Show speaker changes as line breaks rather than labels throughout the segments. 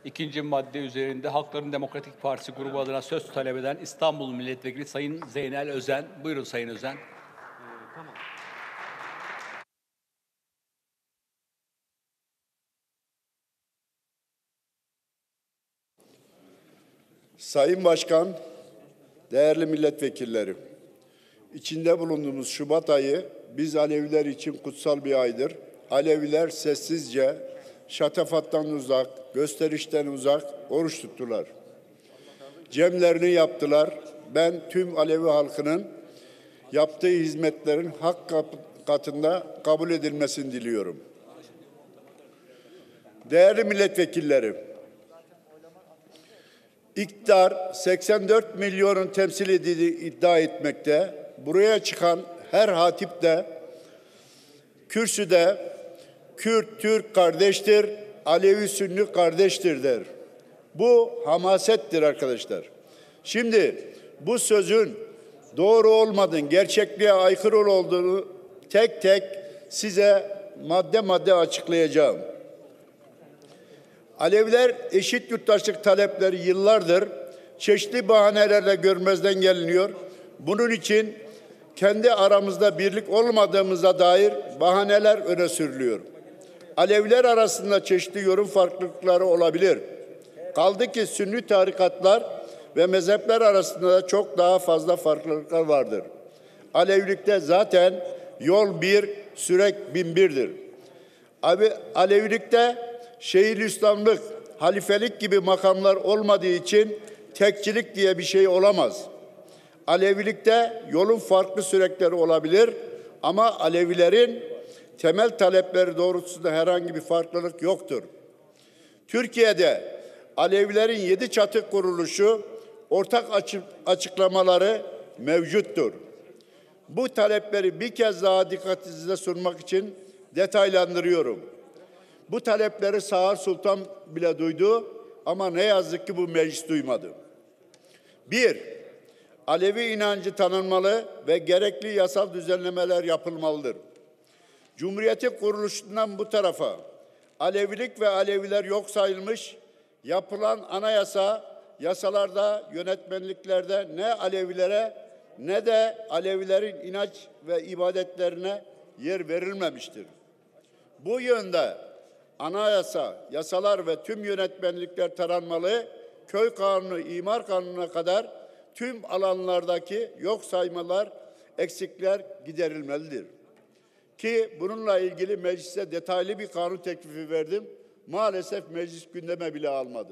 İkinci madde üzerinde Halkların Demokratik Partisi grubu adına söz talep eden İstanbul Milletvekili Sayın Zeynel Özen. Buyurun Sayın Özen.
Sayın Başkan, değerli milletvekilleri, içinde bulunduğumuz Şubat ayı biz Aleviler için kutsal bir aydır. Aleviler sessizce, şatafattan uzak, gösterişten uzak oruç tuttular. Cemlerini yaptılar. Ben tüm Alevi halkının yaptığı hizmetlerin hak katında kabul edilmesini diliyorum. Değerli milletvekilleri, İktidar 84 milyonun temsil edildiği iddia etmekte. Buraya çıkan her hatip de kürsüde Kürt, Türk kardeştir, Alevi, Sünni kardeştir der. Bu hamasettir arkadaşlar. Şimdi bu sözün doğru olmadığını, gerçekliğe aykırı olduğunu tek tek size madde madde açıklayacağım. Aleviler eşit yurttaşlık talepleri yıllardır çeşitli bahanelerle görmezden geliniyor. Bunun için kendi aramızda birlik olmadığımıza dair bahaneler öne sürülüyor. Aleviler arasında çeşitli yorum farklılıkları olabilir. Kaldı ki Sünni tarikatlar ve mezhepler arasında da çok daha fazla farklılıklar vardır. Alevilikte zaten yol bir, sürek bin birdir. Alevilikte Şeyhülislamlık, halifelik gibi makamlar olmadığı için tekçilik diye bir şey olamaz. Alevilikte yolun farklı sürekleri olabilir ama Alevilerin temel talepleri doğrultusunda herhangi bir farklılık yoktur. Türkiye'de Alevilerin 7 çatı kuruluşu ortak açıklamaları mevcuttur. Bu talepleri bir kez daha dikkatinize sunmak için detaylandırıyorum. Bu talepleri Sağır Sultan bile duydu ama ne yazık ki bu meclis duymadı. 1. Alevi inancı tanınmalı ve gerekli yasal düzenlemeler yapılmalıdır. Cumhuriyetin kuruluşundan bu tarafa Alevilik ve Aleviler yok sayılmış, yapılan yasalarda, yönetmenliklerde ne Alevilere ne de Alevilerin inanç ve ibadetlerine yer verilmemiştir. Bu yönde anayasa, yasalar ve tüm yönetmenlikler taranmalı, köy kanunu, imar kanununa kadar tüm alanlardaki yok saymalar, eksikler giderilmelidir. Ki bununla ilgili meclise detaylı bir kanun teklifi verdim. Maalesef meclis gündeme bile almadı.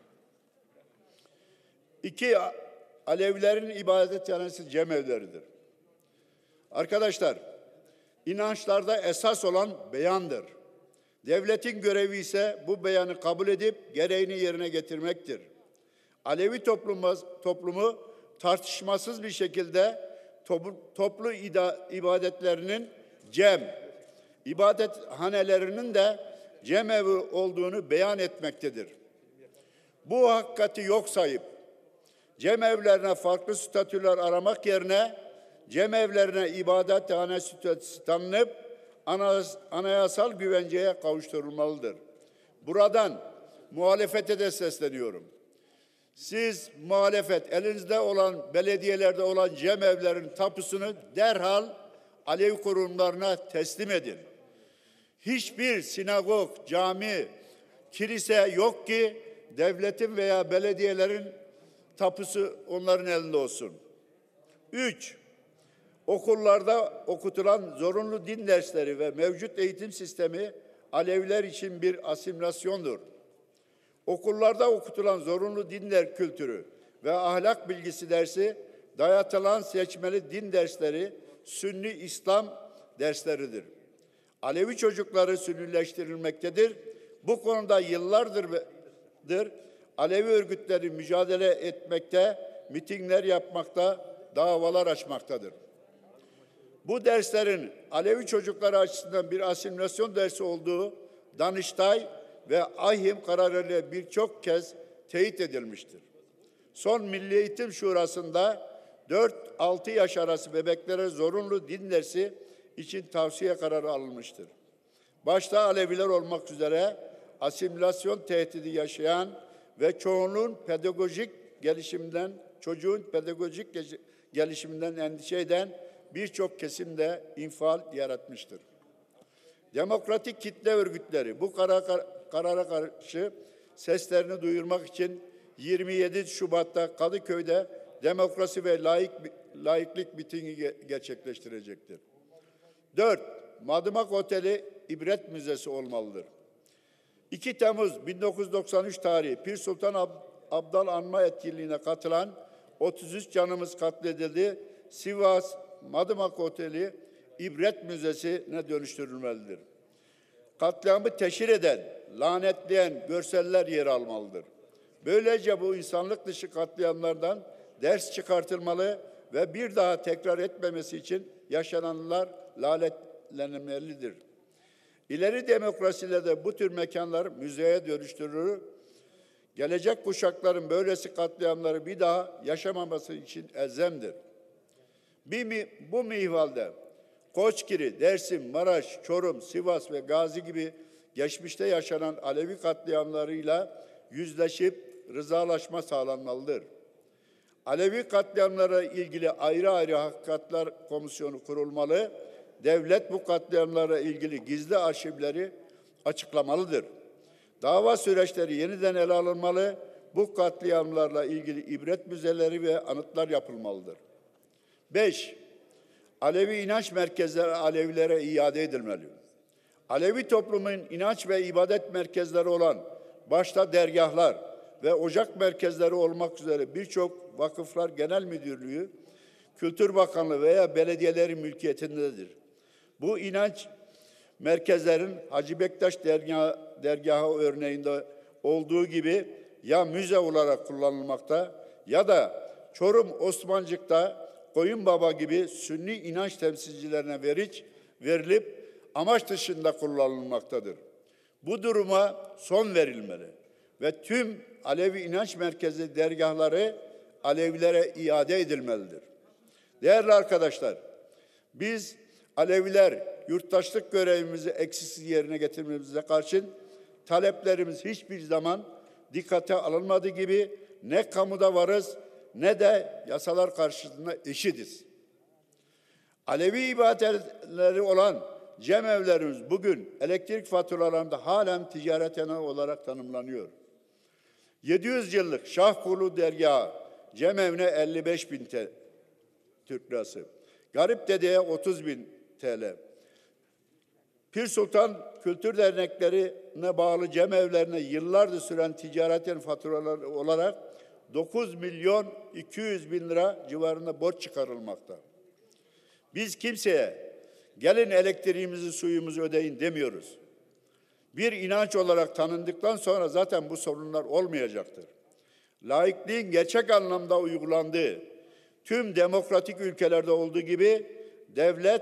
2. Alevilerin ibadethanesi cemevleridir. Arkadaşlar, inançlarda esas olan beyandır. Devletin görevi ise bu beyanı kabul edip gereğini yerine getirmektir. Alevi toplumu tartışmasız bir şekilde toplu ibadetlerinin ibadethanelerinin de cemevi olduğunu beyan etmektedir. Bu hakikati yok sayıp cemevlerine farklı statüler aramak yerine cemevlerine ibadethane statüsü tanınıp anayasal güvenceye kavuşturulmalıdır. Buradan muhalefete de sesleniyorum. Siz muhalefet elinizde olan belediyelerde olan cemevlerin tapusunu derhal Alevi kurumlarına teslim edin. Hiçbir sinagog, cami, kilise yok ki devletin veya belediyelerin tapusu onların elinde olsun. 3. Okullarda okutulan zorunlu din dersleri ve mevcut eğitim sistemi Aleviler için bir asimilasyondur. Okullarda okutulan zorunlu dinler kültürü ve ahlak bilgisi dersi, dayatılan seçmeli din dersleri, Sünni İslam dersleridir. Alevi çocukları sünnileştirilmektedir. Bu konuda yıllardır Alevi örgütleri mücadele etmekte, mitingler yapmakta, davalar açmaktadır. Bu derslerin Alevi çocukları açısından bir asimilasyon dersi olduğu Danıştay ve AİHM kararıyla birçok kez teyit edilmiştir. Son Milli Eğitim Şurası'nda 4-6 yaş arası bebeklere zorunlu din dersi için tavsiye kararı alınmıştır. Başta Aleviler olmak üzere asimilasyon tehdidi yaşayan ve çocuğun pedagojik gelişiminden endişe eden birçok kesimde infial yaratmıştır. Demokratik kitle örgütleri bu karara karşı seslerini duyurmak için 27 Şubat'ta Kadıköy'de demokrasi ve laiklik mitingi gerçekleştirecektir. 4. Madımak Oteli İbret Müzesi olmalıdır. 2 Temmuz 1993 tarihi Pir Sultan Abdal Anma etkinliğine katılan 33 canımız katledildi. Sivas Madımak Oteli İbret Müzesi'ne dönüştürülmelidir. Katliamı teşhir eden, lanetleyen görseller yer almalıdır. Böylece bu insanlık dışı katliamlardan ders çıkartılmalı ve bir daha tekrar etmemesi için yaşananlar lanetlenmelidir. İleri demokrasilerde bu tür mekanlar müzeye dönüştürülür. Gelecek kuşakların böylesi katliamları bir daha yaşamaması için elzemdir. Bu minvalde Koçgiri, Dersim, Maraş, Çorum, Sivas ve Gazi gibi geçmişte yaşanan Alevi katliamlarıyla yüzleşip rızalaşma sağlanmalıdır. Alevi katliamlara ilgili ayrı ayrı hakikatler komisyonu kurulmalı, devlet bu katliamlara ilgili gizli arşivleri açıklamalıdır. Dava süreçleri yeniden ele alınmalı, bu katliamlarla ilgili ibret müzeleri ve anıtlar yapılmalıdır. 5. Alevi inanç merkezleri Alevilere iade edilmeli. Alevi toplumun inanç ve ibadet merkezleri olan başta dergahlar ve ocak merkezleri olmak üzere birçok vakıflar genel müdürlüğü, Kültür Bakanlığı veya belediyelerin mülkiyetindedir. Bu inanç merkezlerin Hacı Bektaş dergahı örneğinde olduğu gibi ya müze olarak kullanılmakta ya da Çorum Osmancık'ta Koyunbaba gibi Sünni inanç temsilcilerine verilip amaç dışında kullanılmaktadır. Bu duruma son verilmeli ve tüm Alevi inanç merkezi dergahları Alevilere iade edilmelidir. Değerli arkadaşlar, biz Aleviler yurttaşlık görevimizi eksiksiz yerine getirmemize karşın taleplerimiz hiçbir zaman dikkate alınmadığı gibi ne kamuda varız ne de yasalar karşısında eşitiz. Alevi ibadetleri olan cemevlerimiz bugün elektrik faturalarında halen ticarethane olarak tanımlanıyor. 700 yıllık Şahkulu dergahı cemevine 55.000 Türk lirası, Garip Dede'ye 30.000 TL. Pir Sultan Kültür Derneklerine bağlı cemevlerine yıllardır süren ticaretin faturaları olarak 9.200.000 lira civarında borç çıkarılmakta. Biz kimseye gelin elektriğimizi suyumuzu ödeyin demiyoruz. Bir inanç olarak tanındıktan sonra zaten bu sorunlar olmayacaktır. Laikliğin gerçek anlamda uygulandığı tüm demokratik ülkelerde olduğu gibi devlet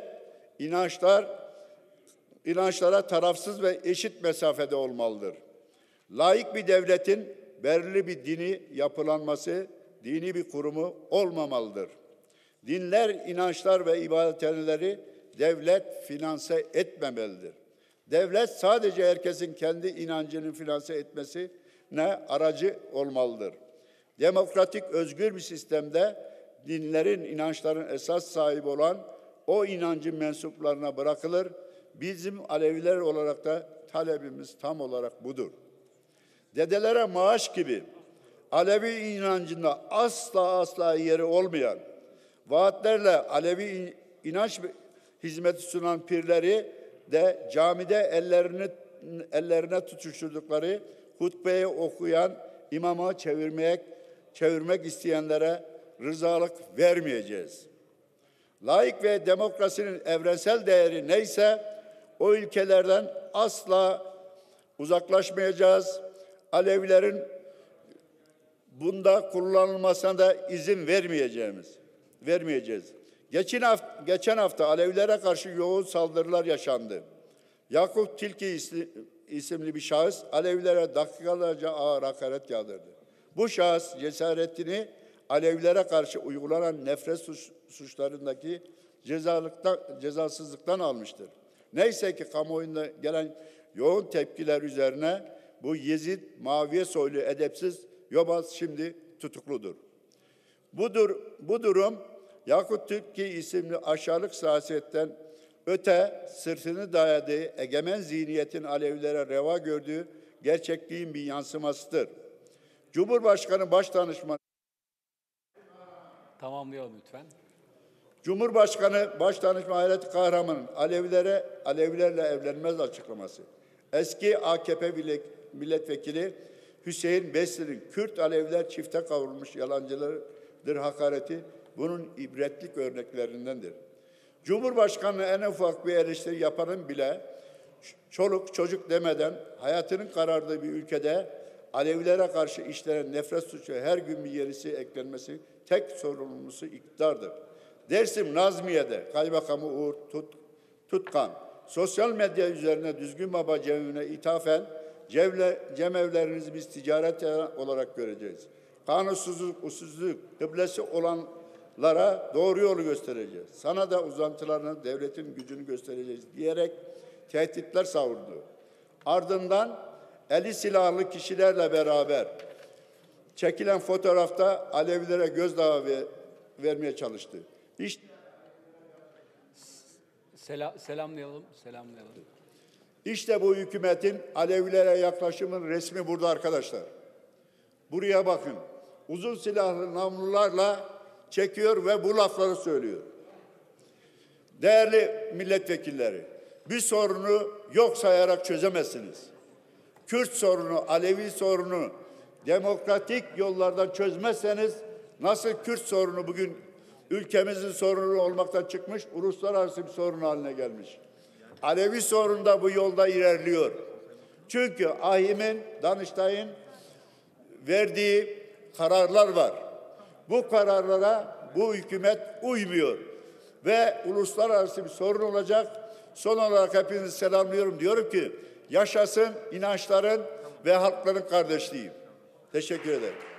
inançlara tarafsız ve eşit mesafede olmalıdır. Laik bir devletin belirli bir dini yapılanması, dini bir kurumu olmamalıdır. Dinler, inançlar ve ibadethaneleri devlet finanse etmemelidir. Devlet sadece herkesin kendi inancını finanse etmesine aracı olmalıdır. Demokratik, özgür bir sistemde dinlerin, inançların esas sahibi olan o inancın mensuplarına bırakılır. Bizim Aleviler olarak da talebimiz tam olarak budur. Dedelere maaş gibi Alevi inancında asla yeri olmayan, vaatlerle Alevi inanç hizmeti sunan pirleri de camide ellerine tutuşturdukları hutbeyi okuyan imama çevirmek isteyenlere rızalık vermeyeceğiz. Laik ve demokrasinin evrensel değeri neyse o ülkelerden asla uzaklaşmayacağız. Alevilerin bunda kullanılmasına da izin vermeyeceğiz. Geçen hafta Alevilere karşı yoğun saldırılar yaşandı. Yakup Tilki isimli bir şahıs Alevilere dakikalarca ağır hakaret yağdırdı. Bu şahıs cesaretini Alevilere karşı uygulanan nefret suçlarındaki cezasızlıktan almıştır. Neyse ki kamuoyunda gelen yoğun tepkiler üzerine bu Yezid Muaviye soylu edepsiz yobaz şimdi tutukludur. Bu durum Yakut Türki isimli aşağılık siyasetten öte sırtını dayadığı egemen zihniyetin Alevilere reva gördüğü gerçekliğin bir yansımasıdır. Cumhurbaşkanı Başdanışmanı
Tamamlayalım lütfen.
Cumhurbaşkanı Başdanışmanı Hayrettin Kahraman'ın Alevilerle evlenmez açıklaması. Eski AKP milletvekili Hüseyin Besli'nin Kürt Aleviler çifte kavrulmuş yalancılardır hakareti bunun ibretlik örneklerindendir. Cumhurbaşkanı'na en ufak bir eleştiri yapanın bile çoluk çocuk demeden hayatının karardığı bir ülkede Alevilere karşı işlenen nefret suçu her gün bir yenisi eklenmesi tek sorumlusu iktidardır. Dersim Nazmiye'de Kaymakamı Uğur Tutkan sosyal medya üzerine Düzgün Baba cemevine ithafen cemevlerinizi biz ticaret olarak göreceğiz. Kanunsuzluk, usulsüzlük, kıblesi olanlara doğru yolu göstereceğiz. Sana da uzantılarına devletin gücünü göstereceğiz diyerek tehditler savurdu. Ardından eli silahlı kişilerle beraber çekilen fotoğrafta Alevilere gözdağı vermeye çalıştı.
Selamlayalım.
İşte bu hükümetin Alevilere yaklaşımın resmi burada arkadaşlar. Buraya bakın. Uzun silahlı namlularla çekiyor ve bu lafları söylüyor. Değerli milletvekilleri, bir sorunu yok sayarak çözemezsiniz. Kürt sorunu, Alevi sorunu demokratik yollardan çözmezseniz nasıl Kürt sorunu bugün ülkemizin sorunu olmaktan çıkmış, uluslararası bir sorun haline gelmiş. Alevi sorunu da bu yolda ilerliyor. Çünkü AİHM'in, Danıştay'ın verdiği kararlar var. Bu kararlara bu hükümet uymuyor. Ve uluslararası bir sorun olacak. Son olarak hepinizi selamlıyorum. Diyorum ki yaşasın inançların ve halkların kardeşliği. Teşekkür ederim.